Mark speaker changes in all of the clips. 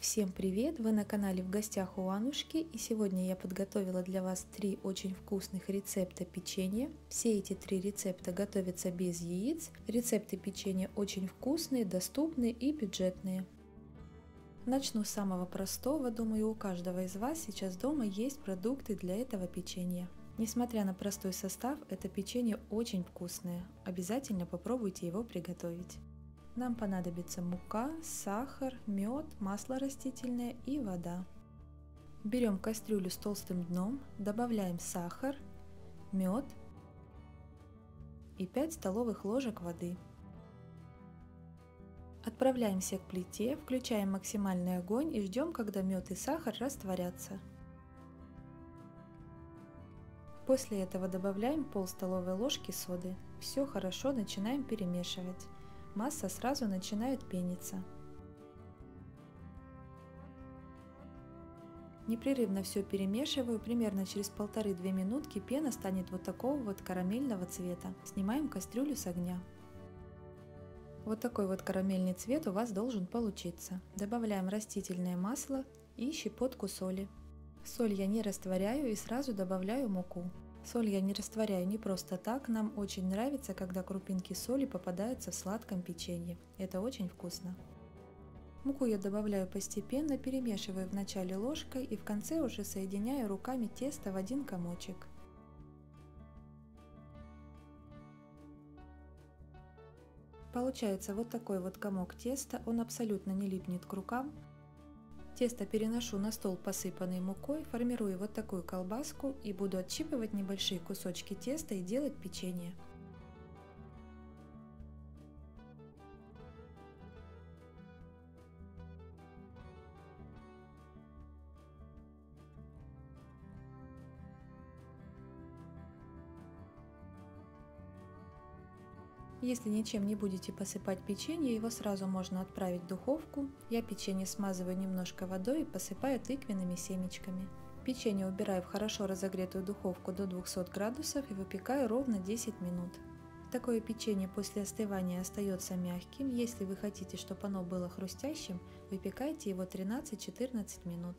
Speaker 1: Всем привет! Вы на канале В гостях у Анушки, и сегодня я подготовила для вас 3 очень вкусных рецепта печенья. Все эти 3 рецепта готовятся без яиц. Рецепты печенья очень вкусные, доступные и бюджетные. Начну с самого простого. Думаю, у каждого из вас сейчас дома есть продукты для этого печенья. Несмотря на простой состав, это печенье очень вкусное. Обязательно попробуйте его приготовить. Нам понадобится мука, сахар, мед, масло растительное и вода. Берем кастрюлю с толстым дном, добавляем сахар, мед и 5 столовых ложек воды. Отправляемся к плите, включаем максимальный огонь и ждем, когда мед и сахар растворятся. После этого добавляем пол столовой ложки соды. Все хорошо начинаем перемешивать. Масса сразу начинает пениться. Непрерывно все перемешиваю, примерно через 1,5–2 минутки пена станет вот такого вот карамельного цвета. Снимаем кастрюлю с огня. Вот такой вот карамельный цвет у вас должен получиться. Добавляем растительное масло и щепотку соли. Соль я не растворяю и сразу добавляю муку. Соль я не растворяю не просто так, нам очень нравится, когда крупинки соли попадаются в сладком печенье. Это очень вкусно. Муку я добавляю постепенно, перемешиваю вначале ложкой и в конце уже соединяю руками тесто в один комочек. Получается вот такой вот комок теста, он абсолютно не липнет к рукам. Тесто переношу на стол, посыпанный мукой, формирую вот такую колбаску и буду отщипывать небольшие кусочки теста и делать печенье. Если ничем не будете посыпать печенье, его сразу можно отправить в духовку. Я печенье смазываю немножко водой и посыпаю тыквенными семечками. Печенье убираю в хорошо разогретую духовку до 200 градусов и выпекаю ровно 10 минут. Такое печенье после остывания остается мягким. Если вы хотите, чтобы оно было хрустящим, выпекайте его 13–14 минут.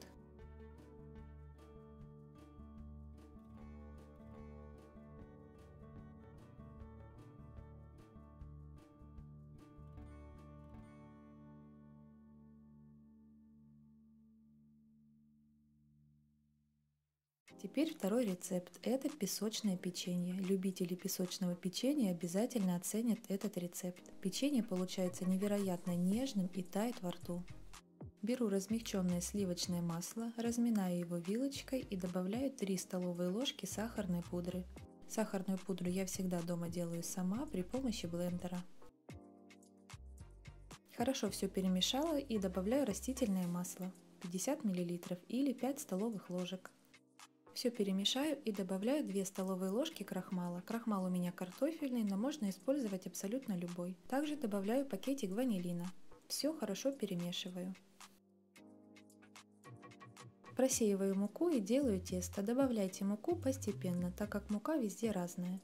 Speaker 1: Теперь второй рецепт – это песочное печенье. Любители песочного печенья обязательно оценят этот рецепт. Печенье получается невероятно нежным и тает во рту. Беру размягченное сливочное масло, разминаю его вилочкой и добавляю 3 столовые ложки сахарной пудры. Сахарную пудру я всегда дома делаю сама при помощи блендера. Хорошо все перемешала и добавляю растительное масло 50 мл или 5 столовых ложек. Все перемешаю и добавляю 2 столовые ложки крахмала. Крахмал у меня картофельный, но можно использовать абсолютно любой. Также добавляю пакетик ванилина. Все хорошо перемешиваю. Просеиваю муку и делаю тесто. Добавляйте муку постепенно, так как мука везде разная.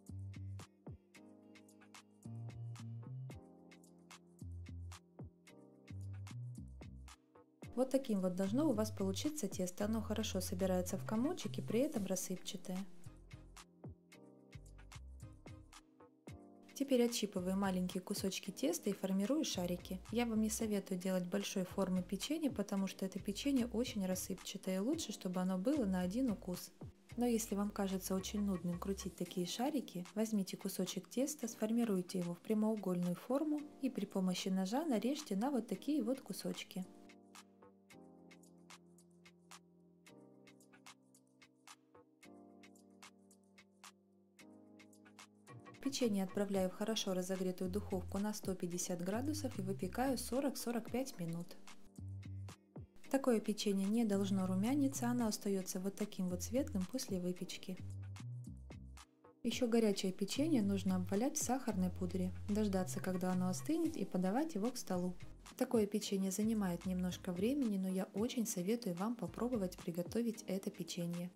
Speaker 1: Вот таким вот должно у вас получиться тесто. Оно хорошо собирается в комочек и при этом рассыпчатое. Теперь отщипываю маленькие кусочки теста и формирую шарики. Я вам не советую делать большой формы печенья, потому что это печенье очень рассыпчатое. И лучше, чтобы оно было на один укус. Но если вам кажется очень нудным крутить такие шарики, возьмите кусочек теста, сформируйте его в прямоугольную форму и при помощи ножа нарежьте на вот такие вот кусочки. Печенье отправляю в хорошо разогретую духовку на 150 градусов и выпекаю 40–45 минут. Такое печенье не должно румяниться, оно остается вот таким вот светлым после выпечки. Еще горячее печенье нужно обвалять в сахарной пудре, дождаться, когда оно остынет, и подавать его к столу. Такое печенье занимает немножко времени, но я очень советую вам попробовать приготовить это печенье.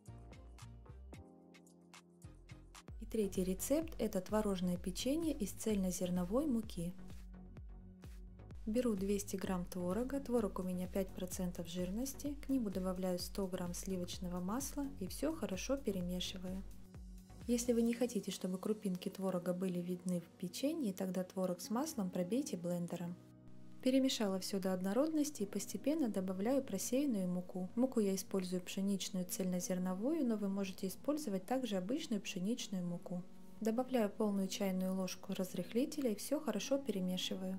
Speaker 1: И третий рецепт – это творожное печенье из цельнозерновой муки. Беру 200 грамм творога, творог у меня 5% жирности, к нему добавляю 100 грамм сливочного масла и все хорошо перемешиваю. Если вы не хотите, чтобы крупинки творога были видны в печенье, тогда творог с маслом пробейте блендером. Перемешала все до однородности и постепенно добавляю просеянную муку. Муку я использую пшеничную цельнозерновую, но вы можете использовать также обычную пшеничную муку. Добавляю полную чайную ложку разрыхлителя и все хорошо перемешиваю.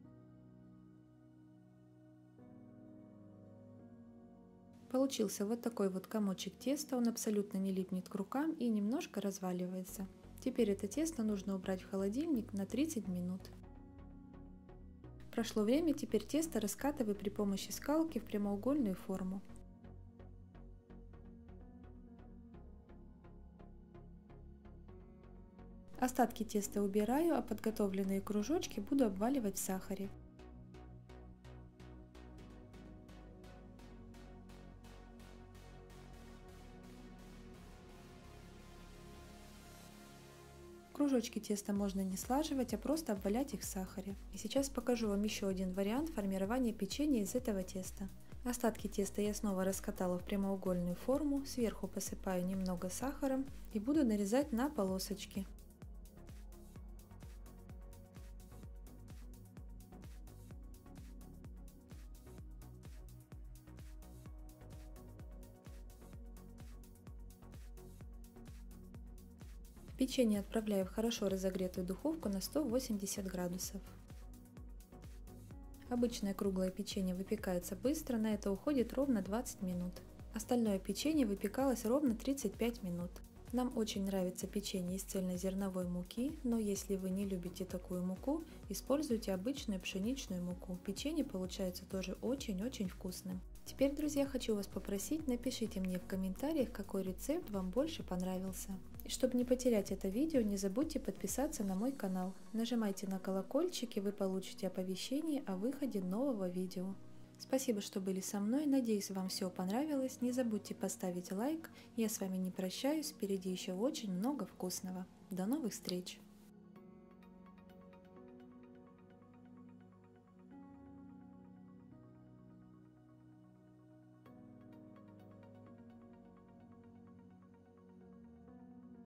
Speaker 1: Получился вот такой вот комочек теста, он абсолютно не липнет к рукам и немножко разваливается. Теперь это тесто нужно убрать в холодильник на 30 минут. Прошло время, теперь тесто раскатываю при помощи скалки в прямоугольную форму. Остатки теста убираю, а подготовленные кружочки буду обваливать в сахаре. Кружочки теста можно не слаживать, а просто обвалять их в сахаре. И сейчас покажу вам еще один вариант формирования печенья из этого теста. Остатки теста я снова раскатала в прямоугольную форму, сверху посыпаю немного сахаром и буду нарезать на полосочки. Печенье отправляю в хорошо разогретую духовку на 180 градусов. Обычное круглое печенье выпекается быстро, на это уходит ровно 20 минут. Остальное печенье выпекалось ровно 35 минут. Нам очень нравится печенье из цельнозерновой муки, но если вы не любите такую муку, используйте обычную пшеничную муку. Печенье получается тоже очень-очень вкусным. Теперь, друзья, хочу вас попросить, напишите мне в комментариях, какой рецепт вам больше понравился. И чтобы не потерять это видео, не забудьте подписаться на мой канал. Нажимайте на колокольчик, и вы получите оповещение о выходе нового видео. Спасибо, что были со мной, надеюсь, вам все понравилось. Не забудьте поставить лайк. Я с вами не прощаюсь, впереди еще очень много вкусного. До новых встреч!